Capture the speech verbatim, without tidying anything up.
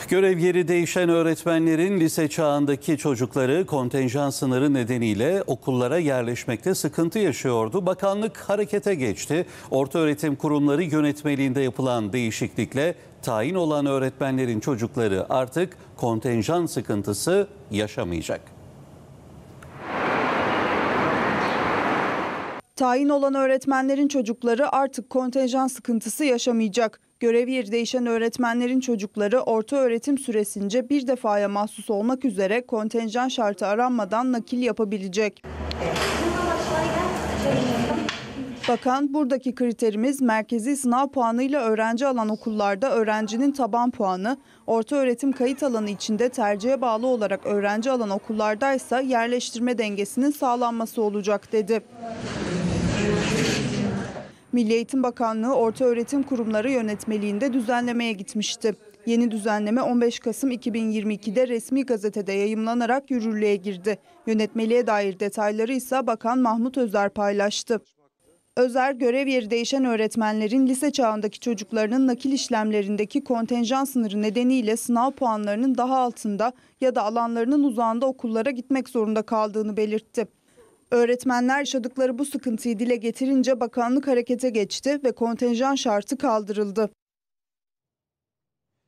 Görev yeri değişen öğretmenlerin lise çağındaki çocukları kontenjan sınırı nedeniyle okullara yerleşmekte sıkıntı yaşıyordu. Bakanlık harekete geçti. Ortaöğretim kurumları yönetmeliğinde yapılan değişiklikle tayin olan öğretmenlerin çocukları artık kontenjan sıkıntısı yaşamayacak. Tayin olan öğretmenlerin çocukları artık kontenjan sıkıntısı yaşamayacak. Görev yeri değişen öğretmenlerin çocukları ortaöğretim süresince bir defaya mahsus olmak üzere kontenjan şartı aranmadan nakil yapabilecek. Bakan, buradaki kriterimiz merkezi sınav puanıyla öğrenci alan okullarda öğrencinin taban puanı, ortaöğretim kayıt alanı içinde tercihe bağlı olarak öğrenci alan okullardaysa yerleştirme dengesinin sağlanması olacak dedi. Milli Eğitim Bakanlığı Ortaöğretim Kurumları Yönetmeliğinde düzenlemeye gitmişti. Yeni düzenleme on beş Kasım iki bin yirmi iki'de resmi gazetede yayımlanarak yürürlüğe girdi. Yönetmeliğe dair detayları ise Bakan Mahmut Özer paylaştı. Özer, görev yeri değişen öğretmenlerin lise çağındaki çocuklarının nakil işlemlerindeki kontenjan sınırı nedeniyle sınav puanlarının daha altında ya da alanlarının uzağında okullara gitmek zorunda kaldığını belirtti. Öğretmenler yaşadıkları bu sıkıntıyı dile getirince bakanlık harekete geçti ve kontenjan şartı kaldırıldı.